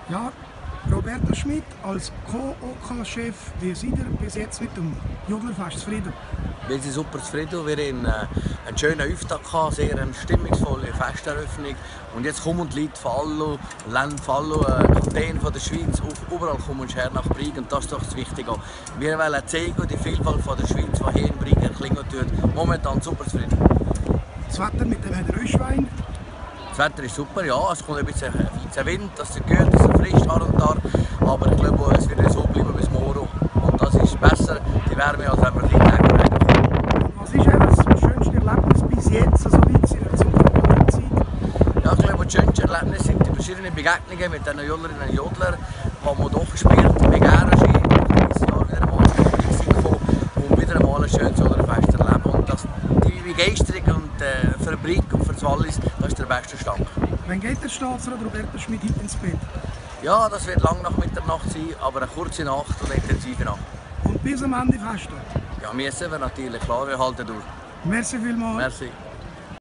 Ja, Roberto Schmidt als Co-OK-Chef, wie seid ihr bis jetzt mit dem Jodlerfest zufrieden? Wir sind super zufrieden. Wir hatten einen schönen Auftakt, sehr eine stimmungsvolle Festeröffnung. Und jetzt kommen die Leute von allen Ländern, von allen Kantonen der Schweiz, überall kommen her nach Brig. Und das ist doch das Wichtige. Wir wollen zeigen, die Vielfalt von der Schweiz, die hier in Brig erklingen tut. Momentan super zufrieden. Das Wetter mit dem Herrn Röschwein? Das Wetter ist super, ja. Es kommt ein bisschen Wind, das ist gut, es ist frisch hier und da. Aber ich glaube, es wird so bleiben bis morgen. Und das ist besser, die Wärme, als wenn wir die Tage rein. Was ist das schönste Erlebnis bis jetzt, so weit in der Zeit? Ja, ich glaube, das schönste Erlebnis sind die verschiedenen Begegnungen mit den Jodlerinnen und Jodlern, die man doch spielt, mit Gärenski, dieses Jahr wieder einmal in Mexiko und wieder einmal ein schönes Jodlerfest erleben. Und die Begeisterung und für Brig und für das Wallis, das ist der beste Stand. Wann geht der Staatsrat Roberto Schmidt heute ins Bett? Ja, das wird lang nach Mitternacht sein, aber eine kurze Nacht und eine intensive Nacht. Und bis am Ende fest? Ja, müssen wir natürlich, klar, wir halten durch. Merci vielmals. Merci.